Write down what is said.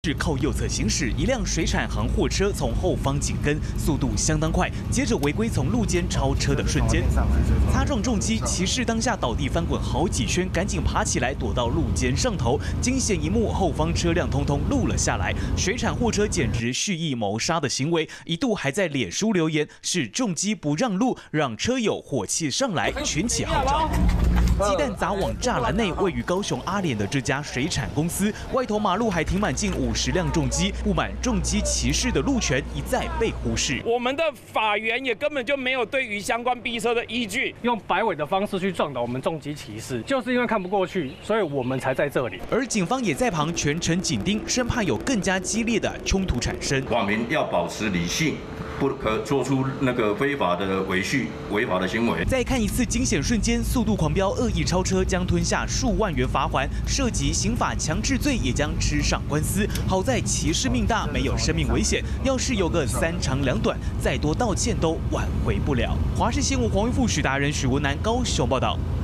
是靠右侧行驶，一辆水产行货车从后方紧跟，速度相当快。接着违规从路肩超车的瞬间，擦撞重击，骑士当下倒地翻滚好几圈，赶紧爬起来躲到路肩上头。惊险一幕，后方车辆通通录了下来。水产货车简直蓄意谋杀的行为，一度还在脸书留言是重击不让路，让车友火气上来，群起号召。 鸡蛋砸往栅栏内，位于高雄阿联的这家水产公司，外头马路还停满近50辆重机，不满重机骑士的路权一再被忽视。 我们的法源也根本就没有对于相关逼车的依据， 用摆尾的方式去撞倒我们重机骑士，就是因为看不过去，所以我们才在这里。 而警方也在旁全程紧盯，生怕有更加激烈的冲突产生。 网民要保持理性。 不可做出那个非法的违法的行为。 再看一次惊险瞬间，速度狂飙、恶意超车将吞下数万元罚款，涉及刑法强制罪也将吃上官司。好在骑士命大，没有生命危险。要是有个3长2短，再多道歉都挽回不了。华视新闻黄玉富、许达人、许文南高雄报道。